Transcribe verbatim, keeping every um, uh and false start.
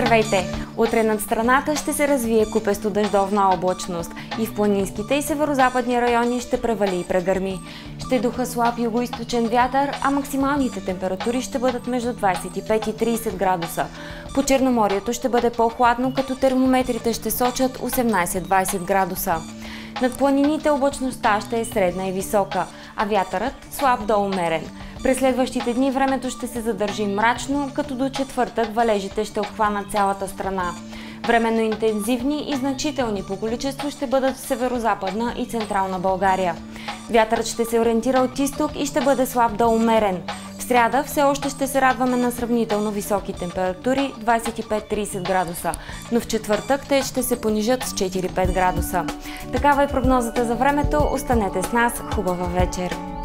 Здравейте! Утре над страната ще се развие купесто дъждовна облачност и в планинските и северозападни райони ще превали и прегърми. Ще духа слаб югоизточен вятър, а максималните температури ще бъдат между двадесет и пет и тридесет градуса. По Черноморието ще бъде по-хладно, като термометрите ще сочат осемнадесет-двадесет градуса. Над планините облачността ще е средна и висока, а вятърът слаб до умерен. През следващите дни времето ще се задържи мрачно, като до четвъртък валежите ще обхванат цялата страна. Временно интензивни и значителни по количество ще бъдат в северозападна и централна България. Вятърът ще се ориентира от изток и ще бъде слаб до умерен. В сряда все още ще се радваме на сравнително високи температури двадесет и пет до тридесет градуса, но в четвъртък те ще се понижат с четири до пет градуса. Такава е прогнозата за времето. Останете с нас. Хубава вечер!